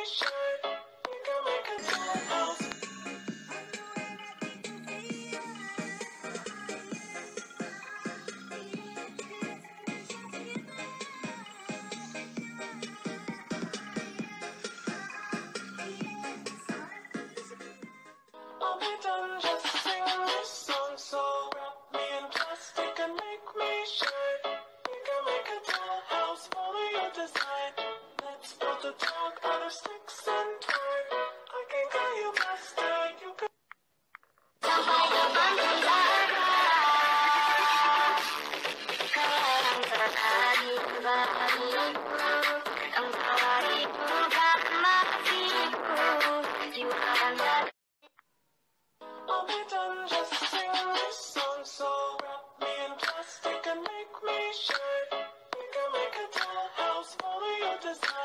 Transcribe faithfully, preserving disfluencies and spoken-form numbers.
shine. We can make a dollhouse. I'll be done just sing this song, so wrap me in plastic and make me shine. We can make a dollhouse, follow your design. Let's build a dog out of sticks and twine. I can call you master, you can. Sampai depan penjara, sekarang terjadi bagiku. Engkau itu tak matiku, jiwa dan dada. I'll be done just sing this song, so wrap me in plastic and make me shine. We can make a dollhouse, follow your design.